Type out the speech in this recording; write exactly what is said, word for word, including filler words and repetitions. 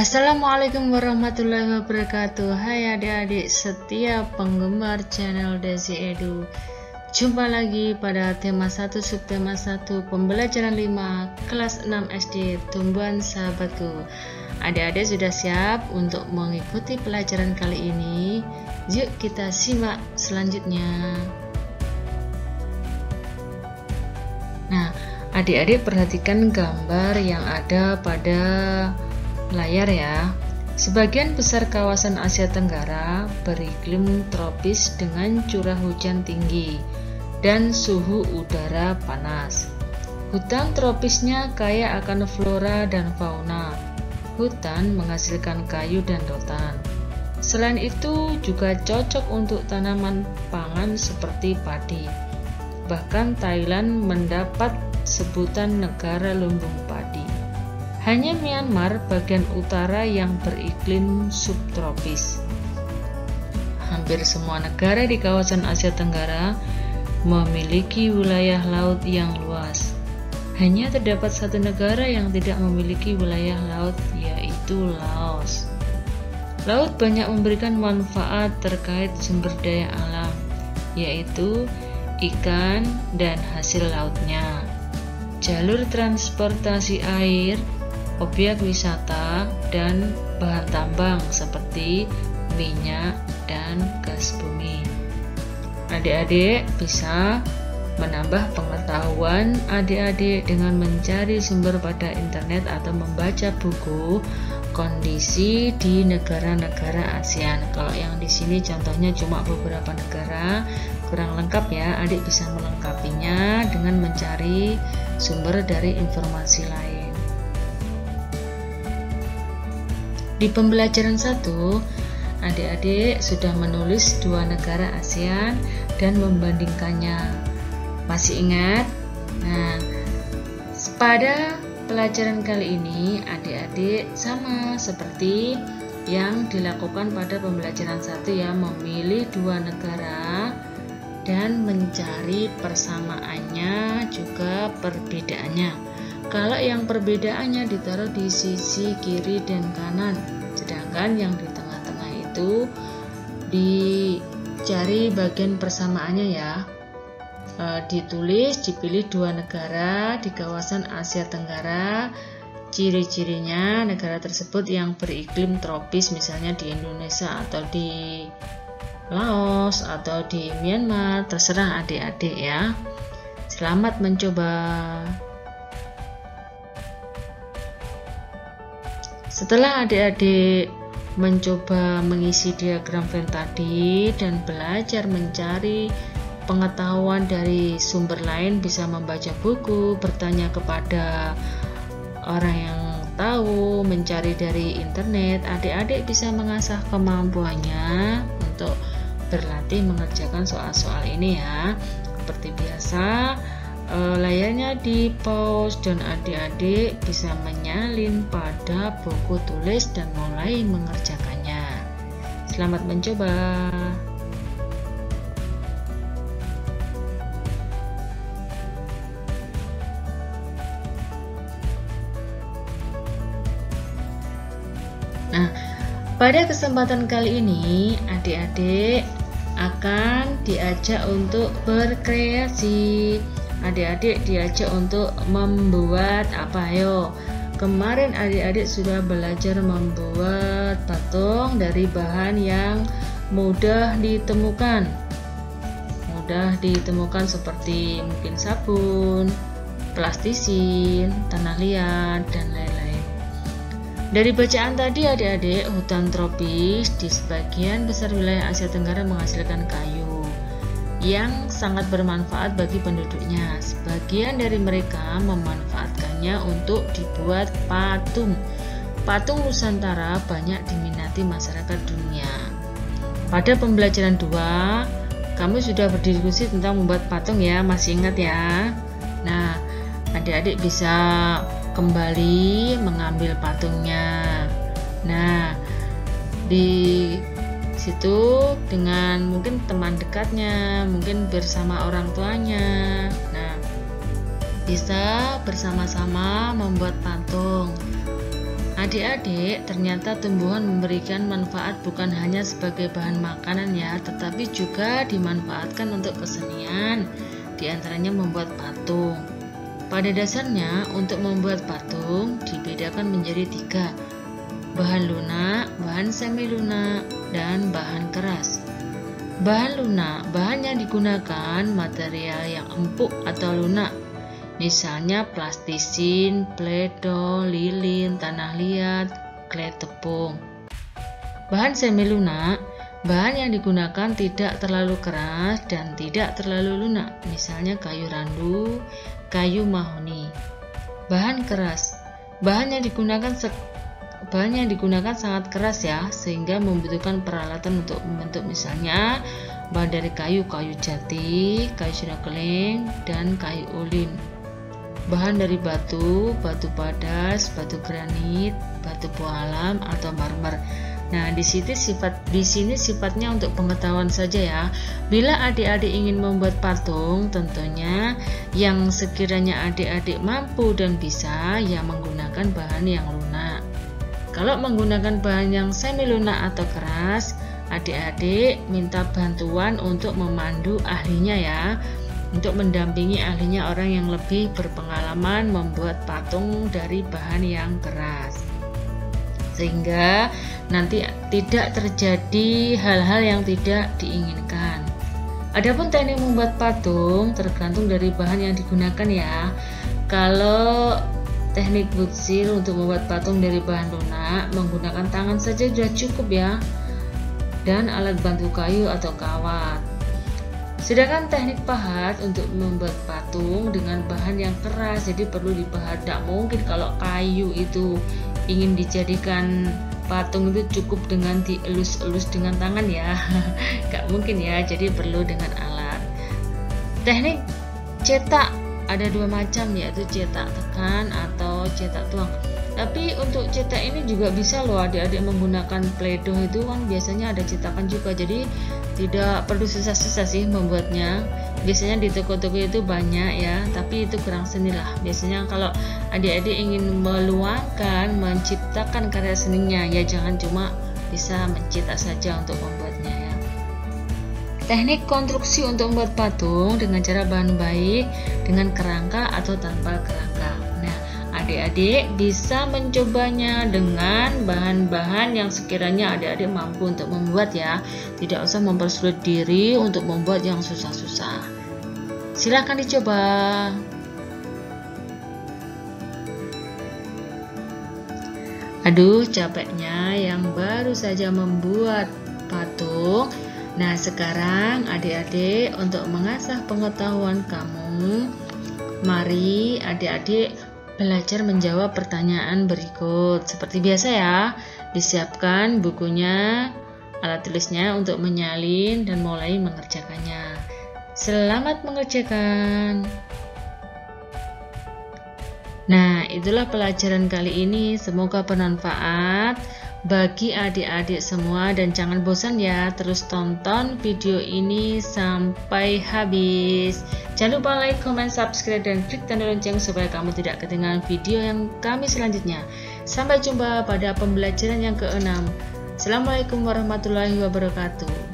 Assalamualaikum warahmatullahi wabarakatuh. Hai adik-adik setia penggemar channel Desi Edu. Jumpa lagi pada tema satu subtema satu pembelajaran lima kelas enam S D Tumbuhan Sahabatku. Adik-adik sudah siap untuk mengikuti pelajaran kali ini? Yuk kita simak selanjutnya. Nah, adik-adik perhatikan gambar yang ada pada layar ya. Sebagian besar kawasan Asia Tenggara beriklim tropis dengan curah hujan tinggi dan suhu udara panas. Hutan tropisnya kaya akan flora dan fauna. Hutan menghasilkan kayu dan rotan. Selain itu juga cocok untuk tanaman pangan seperti padi. Bahkan Thailand mendapat sebutan negara lumbung padi. Hanya Myanmar bagian utara yang beriklim subtropis. Hampir semua negara di kawasan Asia Tenggara memiliki wilayah laut yang luas. Hanya terdapat satu negara yang tidak memiliki wilayah laut, yaitu Laos. Laut banyak memberikan manfaat terkait sumber daya alam, yaitu ikan dan hasil lautnya, jalur transportasi air, objek wisata, dan bahan tambang seperti minyak dan gas bumi. Adik-adik bisa menambah pengetahuan adik-adik dengan mencari sumber pada internet atau membaca buku kondisi di negara-negara ASEAN. Kalau yang di sini contohnya cuma beberapa negara, kurang lengkap ya. Adik bisa melengkapinya dengan mencari sumber dari informasi lain. Di pembelajaran satu, adik-adik sudah menulis dua negara ASEAN dan membandingkannya. Masih ingat? Nah, pada pelajaran kali ini adik-adik sama seperti yang dilakukan pada pembelajaran satu ya, memilih dua negara dan mencari persamaannya juga perbedaannya. Kalau yang perbedaannya ditaruh di sisi kiri dan kanan, sedangkan yang di tengah-tengah itu dicari bagian persamaannya ya. E, ditulis, dipilih dua negara di kawasan Asia Tenggara. Ciri-cirinya negara tersebut yang beriklim tropis, misalnya di Indonesia atau di Laos atau di Myanmar, terserah adik-adik ya. Selamat mencoba. Setelah adik-adik mencoba mengisi diagram Venn tadi dan belajar mencari pengetahuan dari sumber lain, bisa membaca buku, bertanya kepada orang yang tahu, mencari dari internet, adik-adik bisa mengasah kemampuannya untuk berlatih mengerjakan soal-soal ini ya. Seperti biasa, layarnya di pause dan adik-adik bisa menyalin pada buku tulis dan mulai mengerjakannya. Selamat mencoba. Nah, pada kesempatan kali ini adik-adik akan diajak untuk berkreasi. Adik-adik diajak untuk membuat apa? Ayo, kemarin adik-adik sudah belajar membuat patung dari bahan yang mudah ditemukan. Mudah ditemukan seperti mungkin sabun, plastisin, tanah liat, dan lain-lain. Dari bacaan tadi adik-adik, hutan tropis di sebagian besar wilayah Asia Tenggara menghasilkan kayu yang sangat bermanfaat bagi penduduknya. Sebagian dari mereka memanfaatkannya untuk dibuat patung. Patung Nusantara banyak diminati masyarakat dunia. Pada pembelajaran dua, kamu sudah berdiskusi tentang membuat patung ya, masih ingat ya? Nah, adik-adik bisa kembali mengambil patungnya. Nah, di situ dengan mungkin teman dekatnya, mungkin bersama orang tuanya. Nah, bisa bersama-sama membuat patung. Adik-adik, ternyata tumbuhan memberikan manfaat bukan hanya sebagai bahan makanan ya, tetapi juga dimanfaatkan untuk kesenian, diantaranya membuat patung. Pada dasarnya, untuk membuat patung dibedakan menjadi tiga, bahan lunak, bahan semi lunak, dan bahan keras. Bahan lunak, bahan yang digunakan material yang empuk atau lunak, misalnya plastisin, pledo, lilin, tanah liat, klet tepung. Bahan semi lunak, bahan yang digunakan tidak terlalu keras dan tidak terlalu lunak, misalnya kayu randu, kayu mahoni. Bahan keras, bahan yang digunakan bahan yang digunakan sangat keras ya, sehingga membutuhkan peralatan untuk membentuk, misalnya bahan dari kayu, kayu jati, kayu sinokeling, dan kayu ulin. Bahan dari batu, batu padas, batu granit, batu pualam, atau marmer. Nah, di sini sifat di sini sifatnya untuk pengetahuan saja ya. Bila adik-adik ingin membuat patung, tentunya yang sekiranya adik-adik mampu dan bisa ya menggunakan bahan yang lunak. Kalau menggunakan bahan yang semi lunak atau keras, adik-adik minta bantuan untuk memandu ahlinya ya. Untuk mendampingi ahlinya, orang yang lebih berpengalaman membuat patung dari bahan yang keras, sehingga nanti tidak terjadi hal-hal yang tidak diinginkan. Adapun teknik membuat patung tergantung dari bahan yang digunakan ya. Kalau teknik butsil untuk membuat patung dari bahan lunak, menggunakan tangan saja sudah cukup ya, dan alat bantu kayu atau kawat. Sedangkan teknik pahat untuk membuat patung dengan bahan yang keras, jadi perlu dipahat. Tidak mungkin kalau kayu itu ingin dijadikan patung itu cukup dengan dielus-elus dengan tangan ya, nggak mungkin ya, jadi perlu dengan alat. Teknik cetak ada dua macam, yaitu cetak tekan atau cetak tuang. Tapi untuk cetak ini juga bisa loh adik-adik menggunakan pledo, itu kan biasanya ada cetakan juga, jadi tidak perlu susah-susah sih membuatnya. Biasanya di toko-toko itu banyak ya, tapi itu kurang seni lah. Biasanya kalau adik-adik ingin meluangkan, menciptakan karya seninya, ya jangan cuma bisa mencetak saja untuk membuatnya ya. Teknik konstruksi untuk membuat patung dengan cara bahan baik, dengan kerangka atau tanpa kerangka. Nah, adik-adik bisa mencobanya dengan bahan-bahan yang sekiranya adik-adik mampu untuk membuat ya. Tidak usah mempersulit diri untuk membuat yang susah-susah. Silahkan dicoba. Aduh, capeknya yang baru saja membuat patung. Nah, sekarang adik-adik untuk mengasah pengetahuan kamu, mari adik-adik belajar menjawab pertanyaan berikut. Seperti biasa ya, disiapkan bukunya, alat tulisnya untuk menyalin dan mulai mengerjakannya. Selamat mengerjakan. Nah, itulah pelajaran kali ini. Semoga bermanfaat bagi adik-adik semua, dan jangan bosan ya, terus tonton video ini sampai habis. Jangan lupa like, comment, subscribe, dan klik tanda lonceng supaya kamu tidak ketinggalan video yang kami selanjutnya. Sampai jumpa pada pembelajaran yang keenam. Assalamualaikum warahmatullahi wabarakatuh.